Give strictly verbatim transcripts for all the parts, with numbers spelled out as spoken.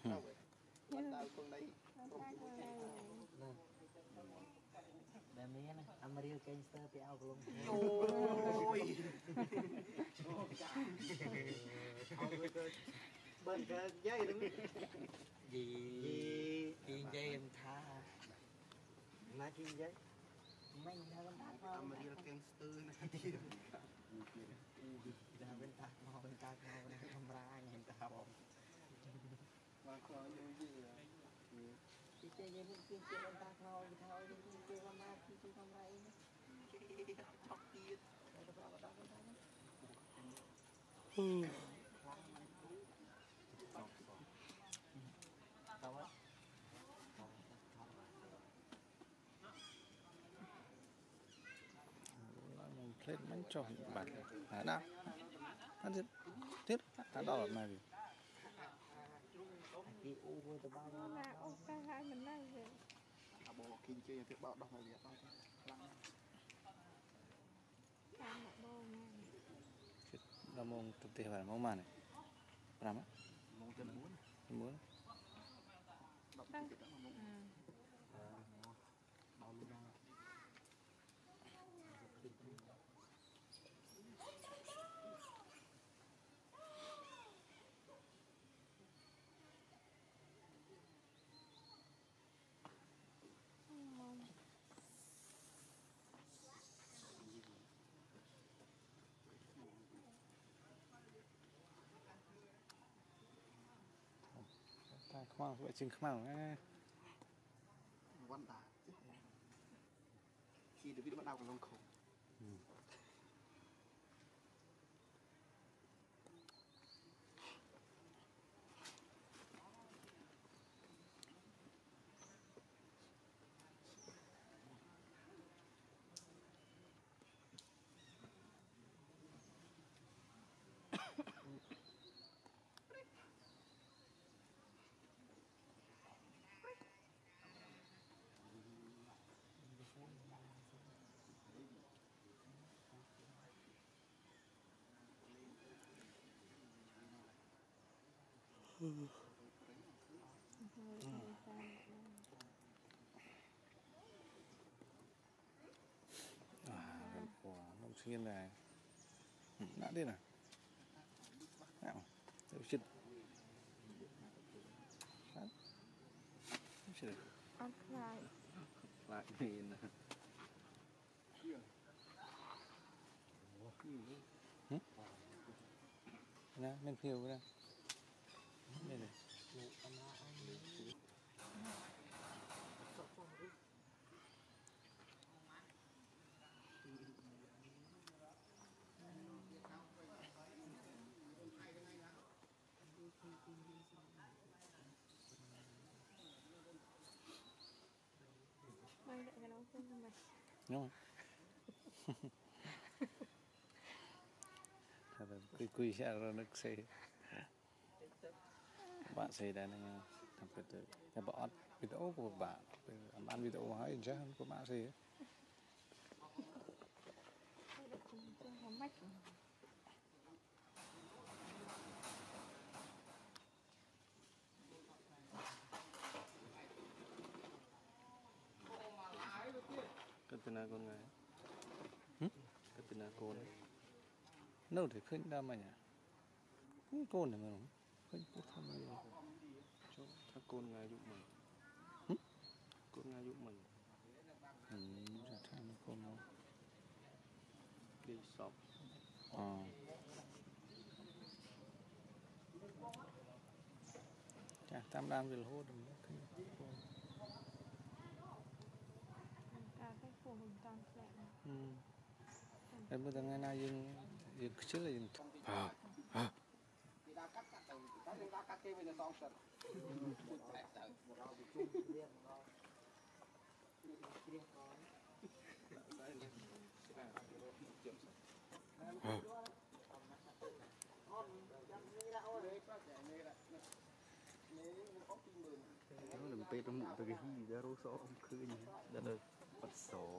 Đam mê nè, Amarillo Gangster thì ao luôn. Ôi. Bên cái dây đứng. Gì gì kiên dây em tha. Nãy kiên dây. Mình ra bên ta thôi. Amarillo Gangster này kia. Ra bên ta mau bên ta mau này camera nhìn ta bom. Mà khó như gì à? Chị chơi game kia chơi bên ta thôi, thôi đi chơi camera chơi chơi camera ini. Chọc kia. Đây đó đó đó đó. Ừ. Sao á? Lên bánh tròn bạc hả nào ăn tiếp tiếp hả đỏ là này gì Đi u với tụi bao nhiêu là ô cái hai mình đây vậy À bộ kinh chơi thì bảo đọc này vậy thôi. làm một đôi nha là mông thực tế phải mông mà này làm á Mong chân muốn. muốn Đọc cái đó mà mong. bao luôn đâu. ta không ăn vậy chừng không ăn nghe Văn đá. Khi được biết bắt đầu còn long khổ. Ừ. À, của nông xuyên này đã đi nào nào tự chích ăn lại lại nhìn nè men phiêu đây đây này mang lại cái nấu cơm mày đúng không thật là quy quy ra rồi nước xe bạn xe đây này thằng cái tự cái bọn video của bạn ăn video hay chứ của bạn xe không mách cái tên là con gái cái tên là con đâu thì khinh đam mà nhỉ cái con này mà không khinh cái thằng này cho thằng con gái giúp mình con gái giúp mình mình sẽ thằng con nó đi shop à chả tam đam về hô đừng cả cái phổ hồng tam lệ em bây giờ ngày nay dừng dừng trước là dừng à à Thì đã cắt cắt từ cái đã cắt kia bây giờ xong rồi. Đẹp sợ. nó làm pe trong bụng từ cái gì ra rô số không khơi nhỉ đã được bật sổ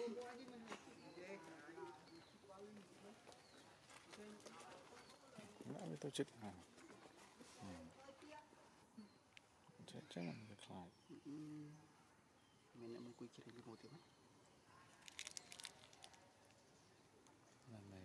đã với tôi chết hàng chết chắc là việc lại mình lại muốn quy trình đi một tiếng lần này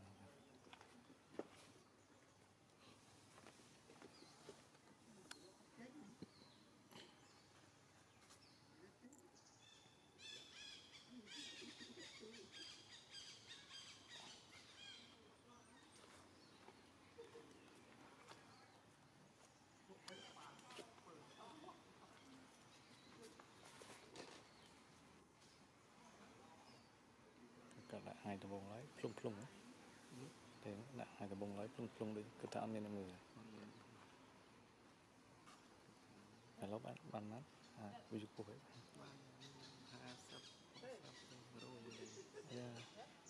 cả lại hai tờ bông lấy plung plung ấy thế lại hai tờ bông lấy plung plung đi cứ thả lên người phải lóc bán bán mắt à ví dụ cô ấy yeah